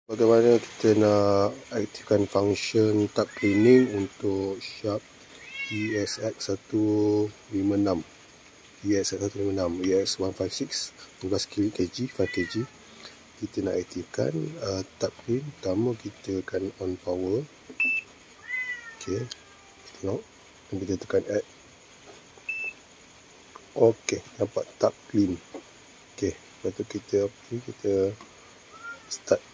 Bagaimana kita nak aktifkan function tab cleaning untuk Sharp ESX156 ESX156 12 kg 5 kg. Kita nak aktifkan tab clean. Pertama kita akan on power. Okey, tengok dan kita tekan add. Okey, nampak tab clean. Okey, lepas tu kita start